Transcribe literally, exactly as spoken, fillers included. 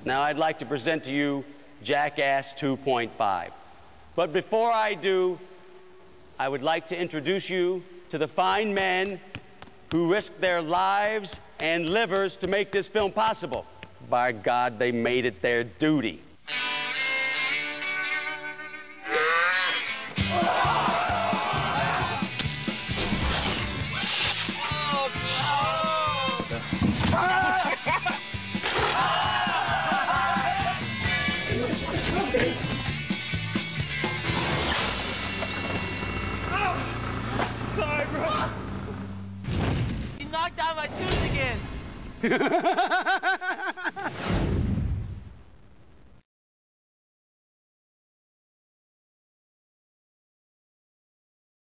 Now I'd like to present to you Jackass two point five. But before I do, I would like to introduce you to the fine men who risked their lives and livers to make this film possible. By God, they made it their duty. Sorry, bro. You knocked out my tooth again.